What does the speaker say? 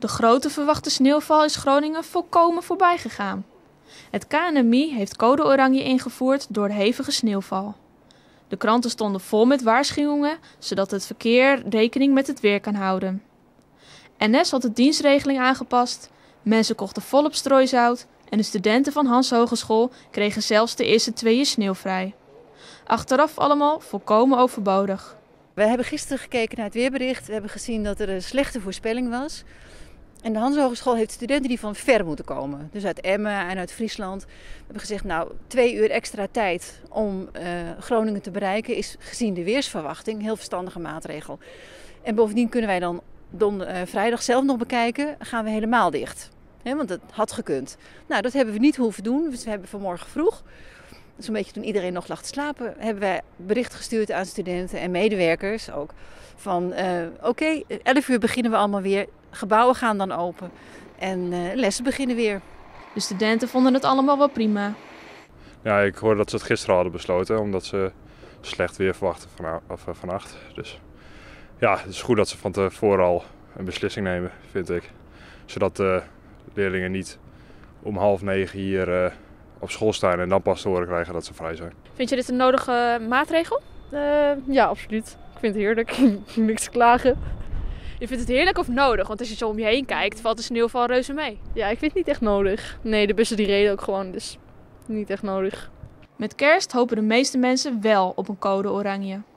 De grote verwachte sneeuwval is Groningen volkomen voorbij gegaan. Het KNMI heeft code oranje ingevoerd door de hevige sneeuwval. De kranten stonden vol met waarschuwingen, zodat het verkeer rekening met het weer kan houden. NS had de dienstregeling aangepast, mensen kochten volop strooisout en de studenten van Hans Hogeschool kregen zelfs de eerste 2 uur sneeuwvrij. Achteraf allemaal volkomen overbodig. We hebben gisteren gekeken naar het weerbericht. We hebben gezien dat er een slechte voorspelling was. En de Hans Hogeschool heeft studenten die van ver moeten komen. Dus uit Emmen en uit Friesland. We hebben gezegd, 2 uur extra tijd om Groningen te bereiken is gezien de weersverwachting een heel verstandige maatregel. En bovendien kunnen wij dan vrijdag zelf nog bekijken, gaan we helemaal dicht. Want dat had gekund. Dat hebben we niet hoeven doen. Dus we hebben vanmorgen vroeg, zo'n beetje toen iedereen nog lag te slapen, hebben wij bericht gestuurd aan studenten en medewerkers ook. Van oké, 11 uur beginnen we allemaal weer. Gebouwen gaan dan open en lessen beginnen weer. De studenten vonden het allemaal wel prima. Ja, ik hoorde dat ze het gisteren hadden besloten, omdat ze slecht weer verwachten vannacht. Dus ja, het is goed dat ze van tevoren al een beslissing nemen, vind ik. Zodat de leerlingen niet om 8:30 hier op school staan en dan pas te horen krijgen dat ze vrij zijn. Vind je dit een nodige maatregel? Ja, absoluut. Ik vind het heerlijk. Niks te klagen. Je vindt het heerlijk of nodig? Want als je zo om je heen kijkt, valt de sneeuwval reuze mee. Ja, ik vind het niet echt nodig. Nee, de bussen die reden ook gewoon, dus niet echt nodig. Met kerst hopen de meeste mensen wel op een code oranje.